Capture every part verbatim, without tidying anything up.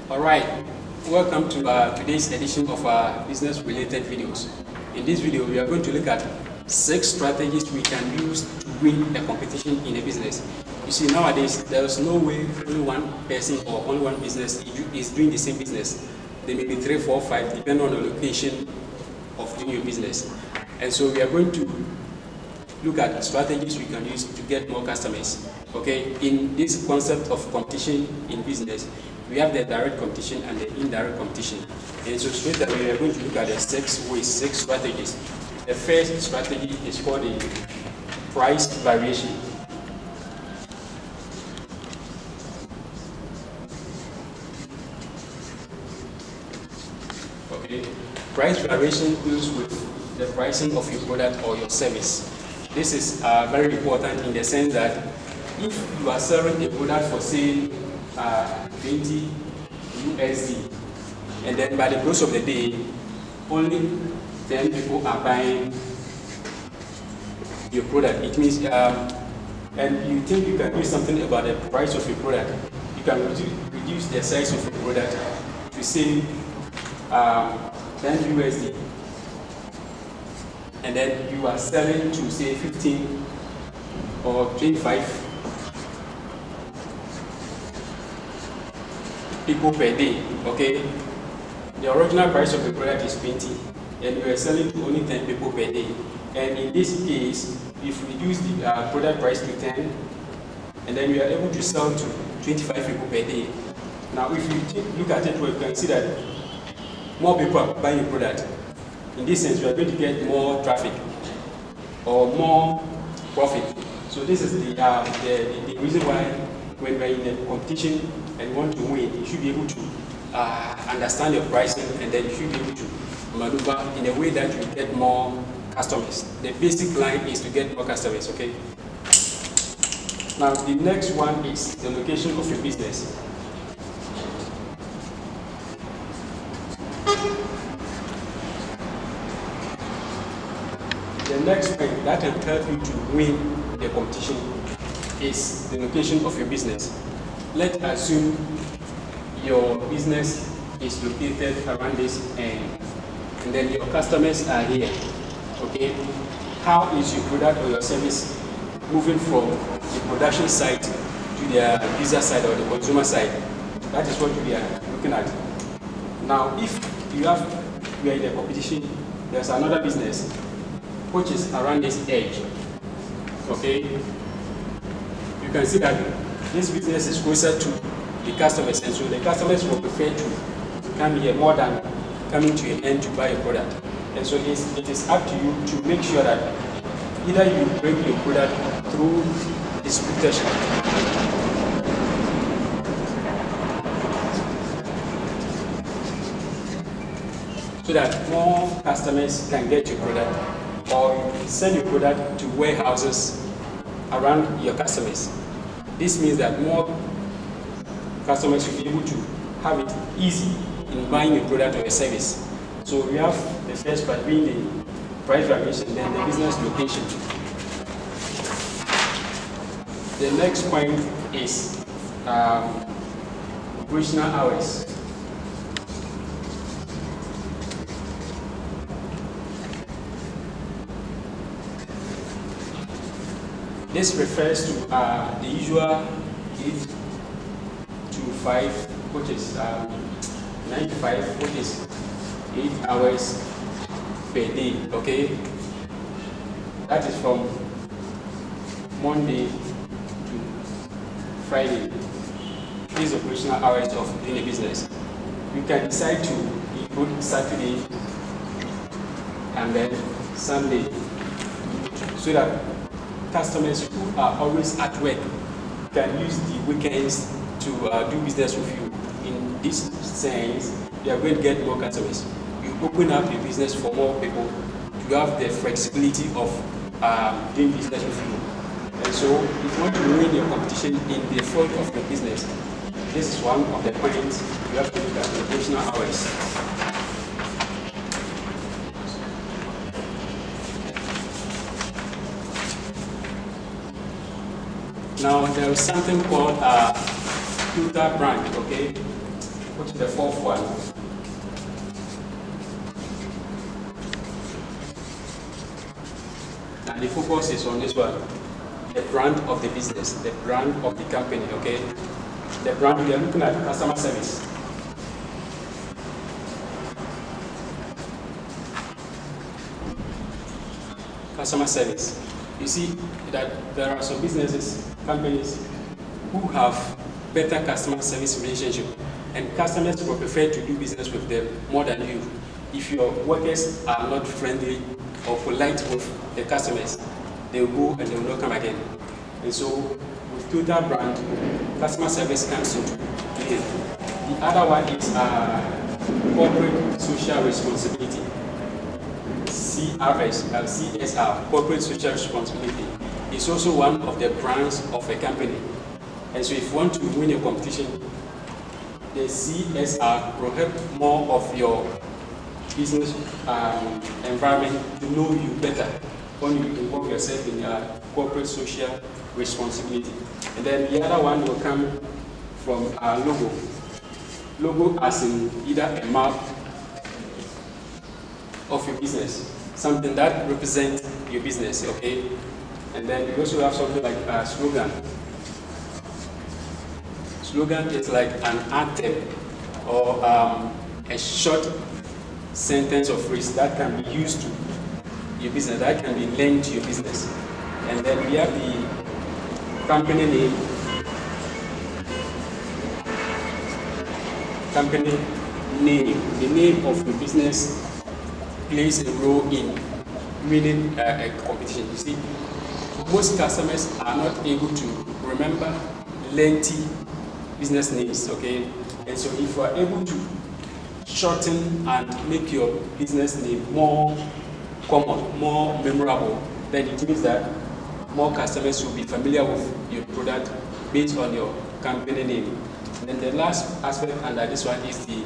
Alright, welcome to uh, today's edition of our business related videos. In this video, we are going to look at six strategies we can use to win a competition in a business. You see, nowadays, there is no way only one person or only one business is doing the same business. There may be three, four, five, depending on the location of doing your business. And so we are going to look at strategies we can use to get more customers. Okay, in this concept of competition in business, we have the direct competition and the indirect competition. And so straight away, we are going to look at the six ways, six strategies. The first strategy is called the price variation. Okay, price variation deals with the pricing of your product or your service. This is uh, very important in the sense that if you are selling a product for say uh, twenty U S D, and then by the close of the day, only ten people are buying your product. It means, um, and you think you can do something about the price of your product. You can reduce, reduce the size of your product to say um, ten U S D, and then you are selling to say fifteen or twenty-five people per day. Okay, the original price of the product is twenty, and you are selling to only ten people per day. And in this case, if you reduce the uh, product price to ten, and then you are able to sell to twenty-five people per day. Now, if you look at it, well, you can see that more people are buying your product. In this sense, you are going to get more traffic or more profit. So this is the, uh, the, the, the reason why when we are in a competition and you want to win, you should be able to uh, understand your pricing, and then you should be able to maneuver in a way that you get more customers. The basic line is to get more customers, okay? Now, the next one is the location of your business. The next point that can help you to win the competition is the location of your business. Let's assume your business is located around this end, and then your customers are here. Okay, how is your product or your service moving from the production site to the user side or the consumer side? That is what we are looking at. Now, if you have you are in a competition, there's another business which is around this edge. Okay, you can see that this business is closer to the customers, and so the customers will prefer to come here more than coming to an end to buy a product. And so it's, it is up to you to make sure that either you bring your product through distribution, so that more customers can get your product, or you send your product to warehouses around your customers. This means that more customers will be able to have it easy in buying your product or a service. So we have the first part being the price variation, then the business location. The next point is um, operational hours. This refers to uh, the usual eight to five, which is um, nine to five, which is eight hours per day. Okay, that is from Monday to Friday. These operational hours of doing a business. You can decide to include Saturday and then Sunday, so that customers who are always at work can use the weekends to uh, do business with you. In this sense, you are going to get more customers. You open up your business for more people to have the flexibility of um, doing business with you. And so, if you want to win your competition in the field of your business, this is one of the points you have to look at: the operational hours. Now, there is something called a filter brand, okay? which is the fourth one. And the focus is on this one, the brand of the business, the brand of the company, okay? The brand, we are looking at customer service. Customer service. You see that there are some businesses, companies who have better customer service relationship, and customers will prefer to do business with them more than you. If your workers are not friendly or polite with the customers, they will go and they will not come again. And so with Total Brand, customer service comes into play. The other one is uh, corporate social responsibility. C R S, uh, C S R, corporate social responsibility, is also one of the brands of a company. And so if you want to win a competition, the C S R will help more of your business um, environment to know you better when you involve yourself in uh, corporate social responsibility. And then the other one will come from our logo. Logo as in either a map of your business, something that represents your business, okay? And then you also have something like a slogan. Slogan is like an anthem or um, a short sentence or phrase that can be used to your business, that can be linked to your business. And then we have the company name. Company name. The name of your business plays a role in winning uh, a competition. You see, most customers are not able to remember lengthy business names, okay? And so if you are able to shorten and make your business name more common, more memorable, then it means that more customers will be familiar with your product based on your company name. And then the last aspect under this one is the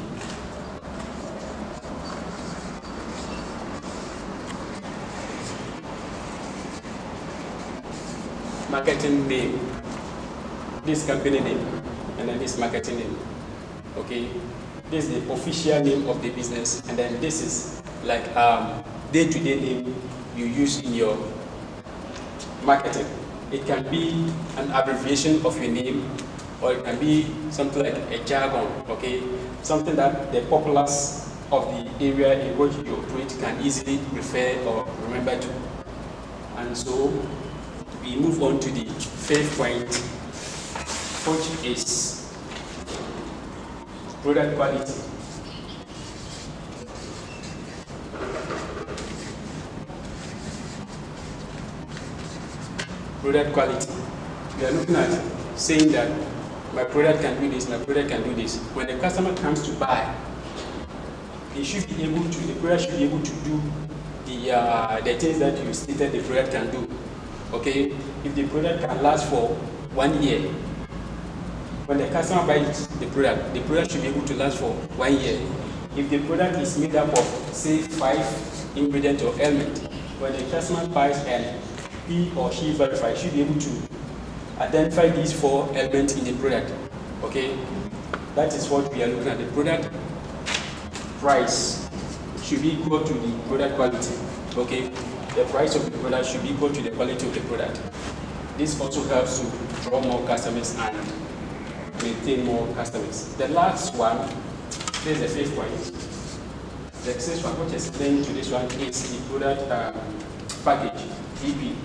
marketing name. This company name, and then this marketing name. Okay, this is the official name of the business, and then this is like um, day-to-day name you use in your marketing. It can be an abbreviation of your name, or it can be something like a jargon, okay? Something that the populace of the area in which you operate can easily refer or remember to. And so we move on to the fifth point, which is product quality. Product quality. We are looking at saying that my product can do this, my product can do this. When the customer comes to buy, he should be able to, the product should be able to do the, uh, the things that you stated the product can do. Okay? If the product can last for one year, when the customer buys the product, the product should be able to last for one year. If the product is made up of, say, five ingredients or elements, when the customer buys and he or she verifies, should be able to identify these four elements in the product. Okay? That is what we are looking at. The product price should be equal to the product quality. Okay? The price of the product should be equal to the quality of the product. This also helps to draw more customers and maintain more customers. The last one, this is the fifth point. The sixth one, which is linked to this one, is the product um, package, P P.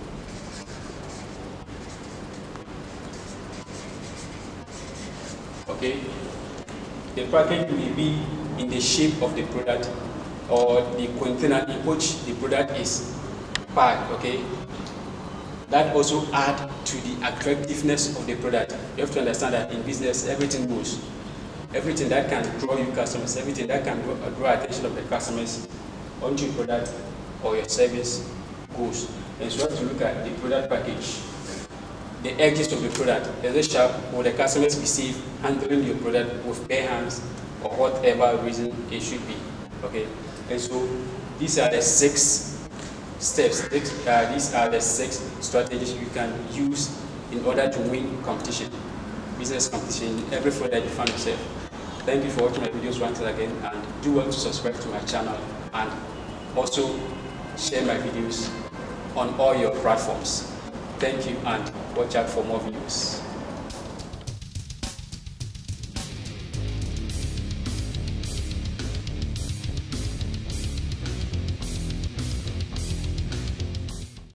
Okay, the package may be in the shape of the product or the container in which the product is packed. Okay, that also adds to the attractiveness of the product. You have to understand that in business, everything moves. Everything that can draw you customers, everything that can draw, draw attention of the customers onto your product or your service goes. And so you have to look at the product package. The edges of the product, is it sharp? Will the customers be safe handling your product with bare hands or whatever reason it should be? Okay, and so these are the six steps. Uh, these are the six strategies you can use in order to win competition, business competition, in every field that you find yourself. Thank you for watching my videos once again, and do well to subscribe to my channel and also share my videos on all your platforms. Thank you, and watch out for more videos.